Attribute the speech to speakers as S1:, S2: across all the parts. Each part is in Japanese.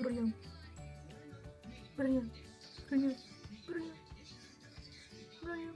S1: ブリアンブリアンブリアンブリアンブリアンブリアン。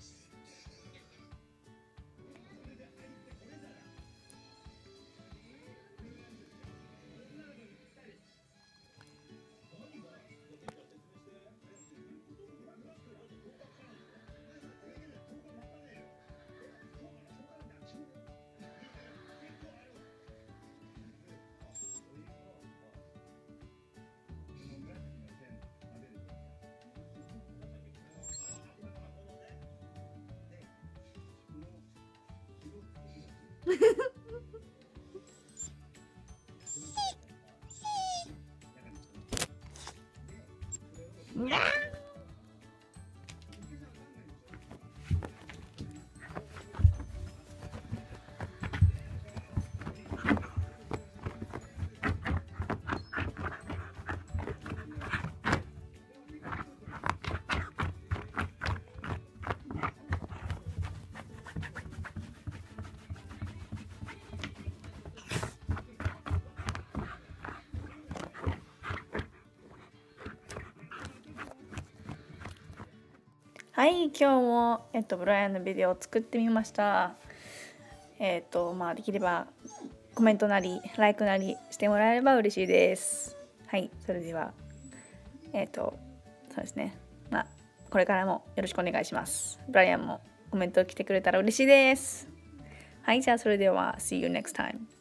S1: はい、今日も、ブライアンのビデオを作ってみました。できればコメントなり、ライクなりしてもらえれば嬉しいです。はい、それでは、そうですね。これからもよろしくお願いします。ブライアンもコメント来てくれたら嬉しいです。はい、じゃあそれでは、See you next time.